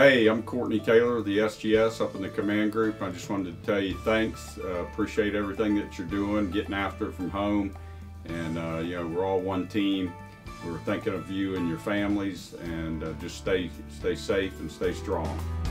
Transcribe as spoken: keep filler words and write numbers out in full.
Hey, I'm Courtney Taylor of the S G S up in the command group. I just wanted to tell you thanks. Uh, appreciate everything that you're doing, getting after it from home. And uh, you know, we're all one team. We're thinking of you and your families, and uh, just stay, stay safe and stay strong.